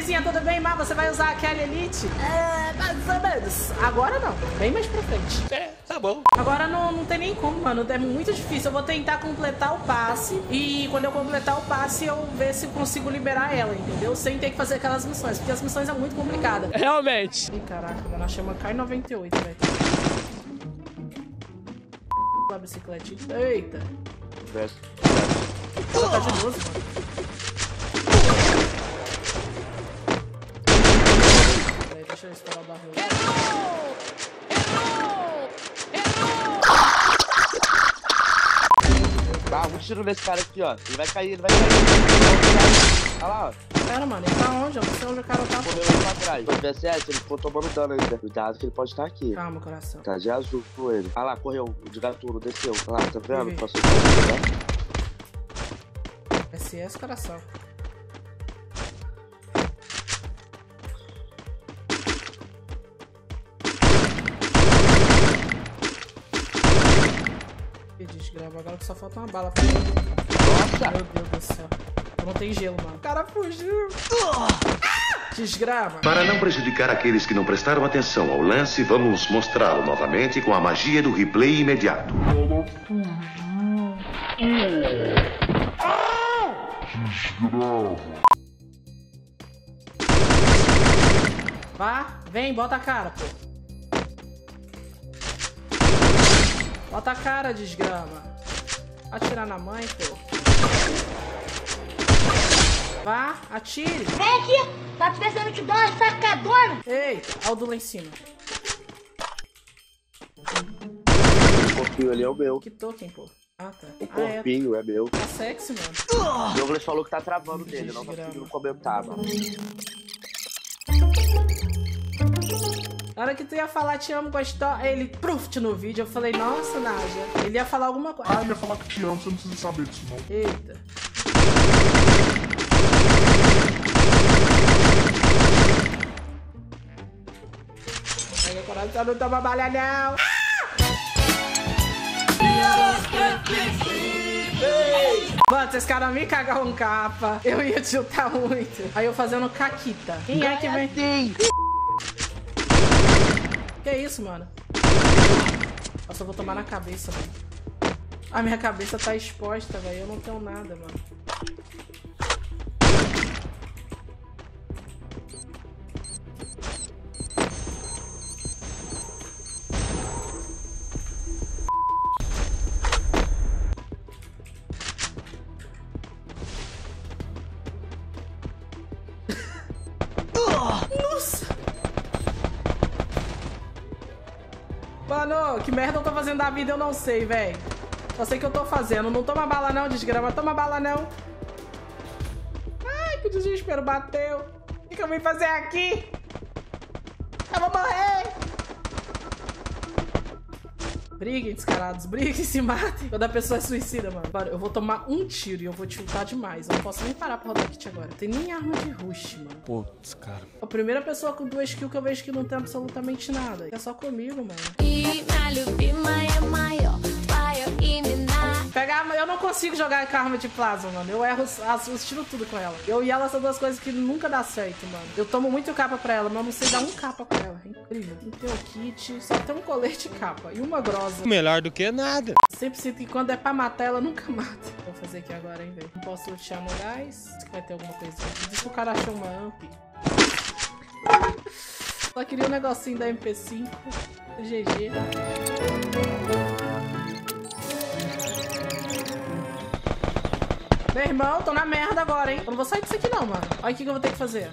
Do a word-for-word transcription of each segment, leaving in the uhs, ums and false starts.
Luizinha, tudo bem? Mas você vai usar aquela Elite? É, mais ou menos. Agora não, bem mais pra frente. É, tá bom. Agora não, não tem nem como, mano. É muito difícil. Eu vou tentar completar o passe. E quando eu completar o passe, eu ver se eu consigo liberar ela, entendeu? Sem ter que fazer aquelas missões. Porque as missões é muito complicadas. Realmente. Ih, caraca, mano. Achei uma K noventa e oito, velho. A bicicleta. Eita. Ela tá de doze, mano. Peraí, deixa eu estourar o barril. Ah, um tiro nesse cara aqui, ó. Ele vai cair, ele vai cair. Olha lá, ó. Pera, mano, ele tá onde? Eu não sei onde o cara tá. Correu ali pra trás. Se tivesse essa, ele ficou tomando dano ainda. Cuidado que ele pode estar aqui. Calma, coração. Tá de azul com ele. Olha lá, correu. O de gatuno desceu. Olha lá, tá vendo? Uhum. Passou por S S, coração. Que desgrama, agora que só falta uma bala pra mim. Nossa! Meu Deus do céu. Eu não tenho gelo, mano. O cara fugiu. Desgrama. Para não prejudicar aqueles que não prestaram atenção ao lance, vamos mostrá-lo novamente com a magia do replay imediato. Vá, vem, bota a cara, pô. Bota a cara, desgrama. Atirar na mãe, pô. Vá, atire. Vem aqui, tá pensando em te dar uma sacadona? Eita, olha o do lá em cima. O corpinho ali é o meu. Que token, pô. Ah, tá. O Ah, é. corpinho é meu. Tá sexy, mano. O Douglas falou que tá travando dele, não tá conseguindo comentar, mano. Na hora que tu ia falar te amo, gostosa, ele pruft no vídeo, eu falei, nossa, Naja. Ele ia falar alguma coisa. Ah, ele ia falar que te amo, você não precisa saber disso, não. Eita. Pega coração, não toma balha, não. Mano, se esse cara me cagar um capa, eu ia tiltar muito. Aí eu fazendo caquita. Quem é que vem? Que isso, mano? Nossa, eu vou tomar na cabeça, mano. A minha cabeça tá exposta, velho. Eu não tenho nada, mano. Nossa! Mano, que merda eu tô fazendo da vida, eu não sei, velho. Só sei que eu tô fazendo. Não toma bala não, desgrama. Toma bala não. Ai, que desespero bateu. O que, que eu vim fazer aqui? Eu vou morrer. Briguem, descarados. Briguem, se matem. Quando a pessoa é suicida, mano. Mano, eu vou tomar um tiro e eu vou tiltar demais. Eu não posso nem parar pra rodar kit agora. Tem nem arma de rush, mano. Putz, cara. A primeira pessoa com duas kills que eu vejo que não tem absolutamente nada. É só comigo, mano. Pegar, eu não consigo jogar com a arma de plasma, mano. Eu erro as, os tiro tudo com ela. Eu e ela são duas coisas que nunca dá certo, mano. Eu tomo muito capa pra ela, mas eu não sei dar um capa pra ela. É incrível. Não tem o kit, só tem um colete de capa e uma grosa. Melhor do que nada. Sempre sinto que quando é pra matar, ela nunca mata. Vou fazer aqui agora, hein, velho. Não posso lutear no gás. Diz que vai ter alguma coisa aqui. Diz que o cara achou uma amp. Só queria um negocinho da M P cinco. G G. Meu irmão, tô na merda agora, hein? Eu não vou sair disso aqui não, mano. Olha o que, que eu vou ter que fazer.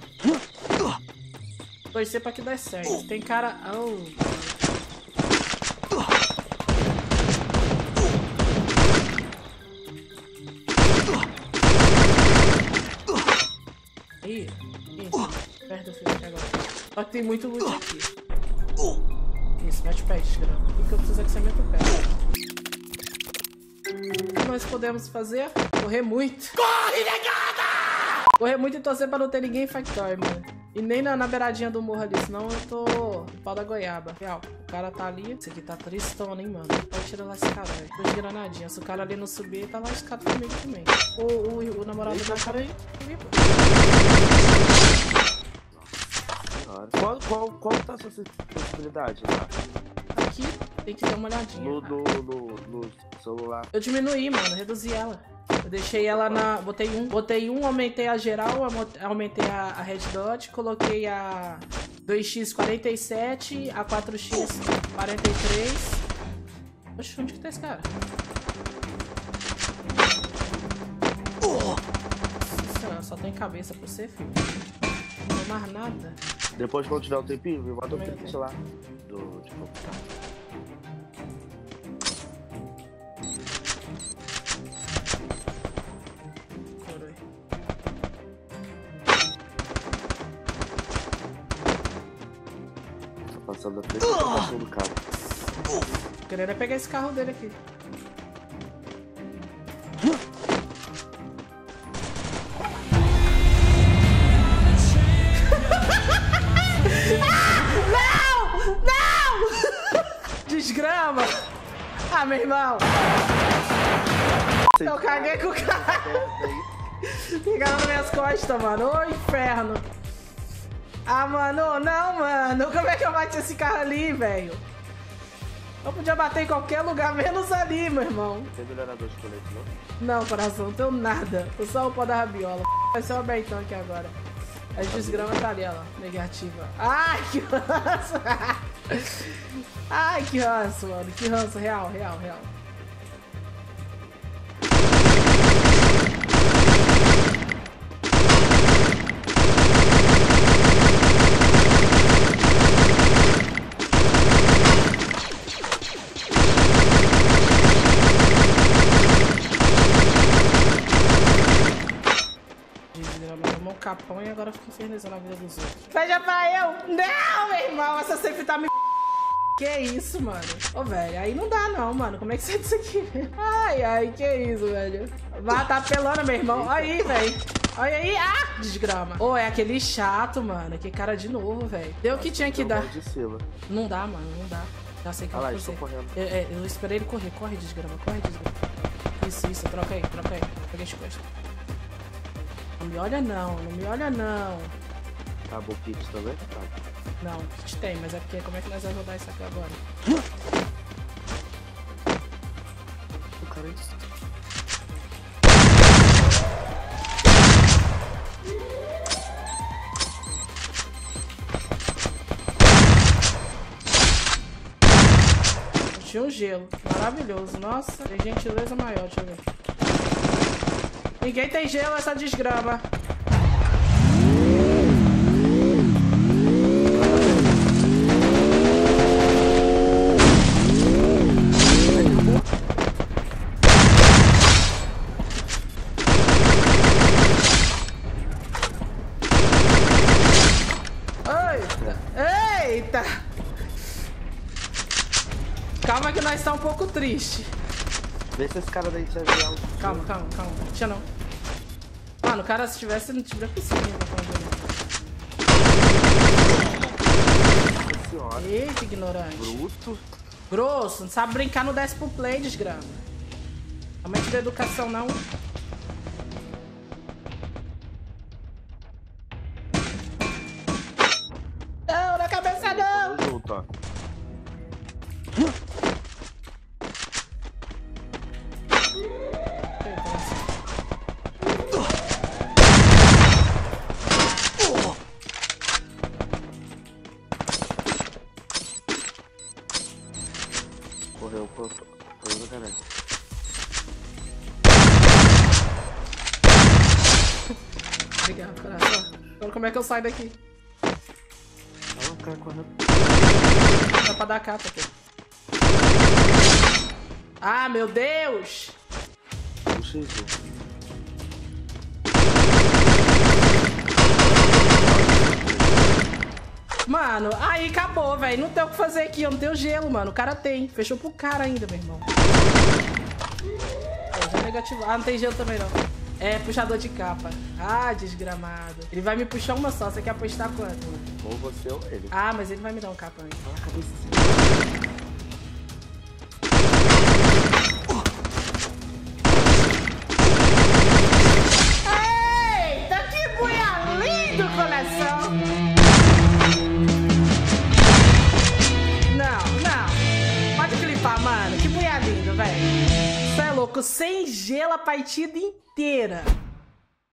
Torcer pra que dê certo. Tem cara... Oh. Ih, isso. Perto do filho aqui agora. Só que tem muito loot aqui. Isso, mete o pé, desgrama. O que eu preciso é que você meta o pé. O que nós podemos fazer? Correr muito. Corre, negada! Correr muito e torcer pra não ter ninguém em Factory, mano. E nem na, na beiradinha do morro ali, senão eu tô no pau da goiaba. Real, o cara tá ali. Esse aqui tá tristão, hein, mano. Pode tirar lá esse cara, velho. Tô de granadinha. Se o cara ali não subir, tá lascado comigo também. O, o, o namorado do cara aí. a sua sensibilidade lá? Aqui, tem que dar uma olhadinha. No, no, no, no celular. Eu diminuí, mano, reduzi ela. Eu deixei ela na... Botei um, botei um, aumentei a geral, aumentei a, a red dot, coloquei a dois x quarenta e sete, a quatro x quarenta e três. Oxe, onde que tá esse cara? Nossa, só tem cabeça pra você, filho. Não tem mais nada. Depois, quando tiver um tempinho, me manda um print lá. Do, tipo, tá. Passando a frente do carro. Querendo é pegar esse carro dele aqui. Não! Não! Desgrama! Ah, meu irmão! Eu caguei com o carro! Ficaram nas minhas costas, mano. Ô, inferno! Ah, mano, não, mano. Como é que eu bati esse carro ali, velho? Eu podia bater em qualquer lugar, menos ali, meu irmão. Tem melhorador de colete, não? Não, coração, não tenho nada. Tô só o pó da rabiola. Vai ser o abertão aqui agora. A desgrama tá ali, ó. Negativa. Ai, que ranço. Ai, que ranço, mano. Que ranço. Real, real, real. Tomou um capão e agora fica infernizando a vida dos outros. Veja pra eu! Não, meu irmão! Essa safe tá me... Que isso, mano? Ô, velho, aí não dá não, mano. Como é que sai disso aqui? Ai, ai, que isso, velho. Vai, tá apelando, meu irmão. Olha aí, velho. Olha aí. Ah, desgrama. Ô, é aquele chato, mano. Que cara de novo, velho. Deu o que tinha que dar. Não dá, mano. Não dá. Já sei que eu vou fazer. Eu, é, eu esperei ele correr. Corre, desgrama. Corre, desgrama. Isso, isso. Troca aí, troca aí. Peguei as costas. Não me olha não, não me olha não. Acabou o kit também? Tá. Não, kit tem, mas é porque como é que nós vamos rodar isso aqui agora? O cara é isso. Tinha um gelo, maravilhoso. Nossa, tem gentileza maior, deixa eu ver. Ninguém tem gelo, essa desgrama. Eita! Eita! Calma que nós estamos um pouco tristes. Vê se esse cara daí te ajuda. Calma, calma, calma. Deixa não. Mano, o cara se tivesse, não tiver possível. Senhora. Eita, ignorante. Bruto. Grosso, não sabe brincar no desce pro play, desgrama. A mente da educação, não. Não, na cabeça não! Tamo junto, ó. Correu, correu, correu, caralho. Obrigado, coração. Agora como é que eu saio daqui? Ah, o cara correndo. Dá pra dar a capa, pô. Ah, meu Deus! Puxa isso. Mano, aí acabou, velho. Não tem o que fazer aqui, eu não tenho gelo, mano. O cara tem. Fechou pro cara ainda, meu irmão. Oh, já negativou. Ah, não tem gelo também, não. É, puxador de capa. Ah, desgramado. Ele vai me puxar uma só. Você quer apostar quanto, mano? Ou você ou ele. Ah, mas ele vai me dar um capa ainda. Ah, cabeça. Eita, que buia lindo, coração! soco sem gelo a partida inteira.